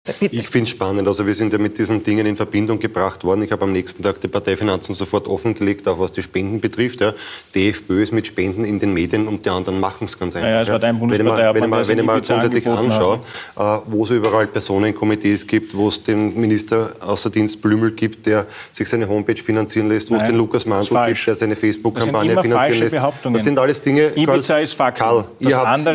Ich finde es spannend. Also wir sind ja mit diesen Dingen in Verbindung gebracht worden. Ich habe am nächsten Tag die Parteifinanzen sofort offengelegt, auch was die Spenden betrifft. Ja. Die FPÖ ist mit Spenden in den Medien und die anderen machen es ganz einfach. Ja, es war dein Bundesparteiobmann, wenn ich mal grundsätzlich anschaue, wo es überall Personenkomitees gibt, wo es den Minister außer Dienst Blümel gibt, der sich seine Homepage finanzieren lässt, wo es den Lukas Mandl gibt, der seine Facebook-Kampagne finanzieren lässt. Das sind alles Dinge, Ibiza ist Faktum. Karl, ihr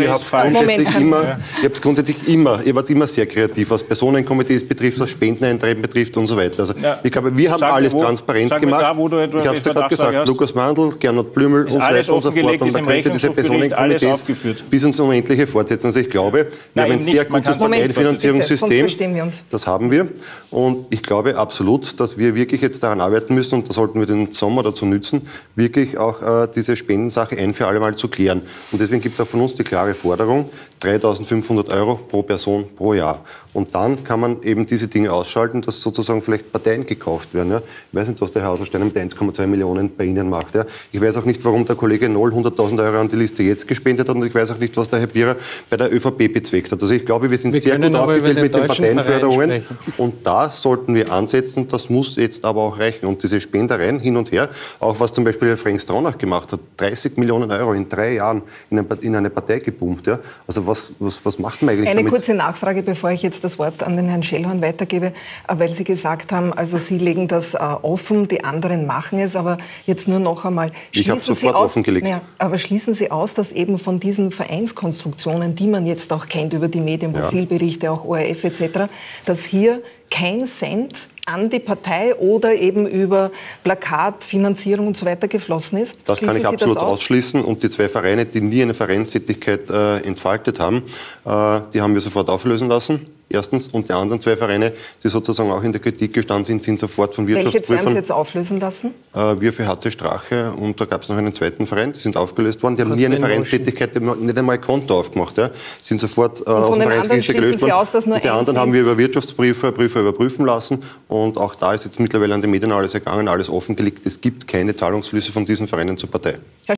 wart immer sehr kreativ, was Personenkomitees betrifft, was Spendeneintreiben betrifft und so weiter. Also ich glaube, wir haben alles transparent gemacht. Ich habe es dir gerade gesagt, Lukas Mandl, Gernot Blümel und so weiter und so fort. Und man könnte diese Personenkomitees bis ins Unendliche fortsetzen. Also ich glaube, wir haben ein sehr gutes Parteienfinanzierungssystem. Das haben wir. Und ich glaube absolut, dass wir wirklich jetzt daran arbeiten müssen, und da sollten wir den Sommer dazu nützen, wirklich auch diese Spendensache ein für alle Mal zu klären. Und deswegen gibt es auch von uns die klare Forderung, 3.500 € pro Person pro Jahr. Und dann kann man eben diese Dinge ausschalten, dass sozusagen vielleicht Parteien gekauft werden. Ja. Ich weiß nicht, was der Herr Hausenstein mit 1,2 Millionen bei Ihnen macht. Ja. Ich weiß auch nicht, warum der Kollege Noll 100.000 € an die Liste jetzt gespendet hat, und ich weiß auch nicht, was der Herr Bierer bei der ÖVP bezweckt hat. Also ich glaube, wir sind sehr gut aufgestellt mit den Parteienförderungen, und da sollten wir ansetzen. Das muss jetzt aber auch reichen. Und diese Spendereien hin und her, auch was zum Beispiel Herr Frank Stronach gemacht hat, 30 Millionen € in 3 Jahren in eine Partei gepumpt. Ja. Also was macht man eigentlich damit? Eine kurze Nachfrage, bevor ich jetzt das Wort an den Herrn Schellhorn weitergebe, weil Sie gesagt haben, also Sie legen das offen, die anderen machen es, aber jetzt nur noch einmal. Ich habe sofort offengelegt. Ja, aber schließen Sie aus, dass eben von diesen Vereinskonstruktionen, die man jetzt auch kennt über die Medien, Profilberichte, auch ORF etc., dass hier kein Cent an die Partei oder eben über Plakatfinanzierung und so weiter geflossen ist? Das kann ich absolut ausschließen. Und die 2 Vereine, die nie eine Vereinstätigkeit entfaltet haben, die haben wir sofort auflösen lassen. Erstens. Und die anderen 2 Vereine, die sozusagen auch in der Kritik gestanden sind, sind sofort von Wirtschaftsprüfern... Welche 2 haben Sie jetzt auflösen lassen? Wir für HC Strache, und da gab es noch einen zweiten Verein, die sind aufgelöst worden. Die haben nie eine Vereinstätigkeit, die haben nicht einmal ein Konto aufgemacht. Ja. Sind sofort aus dem Vereinsregister gelöst worden. Und die anderen haben wir über Wirtschaftsprüfer überprüfen lassen. Und auch da ist jetzt mittlerweile an die Medien alles ergangen, alles offengelegt. Es gibt keine Zahlungsflüsse von diesen Vereinen zur Partei.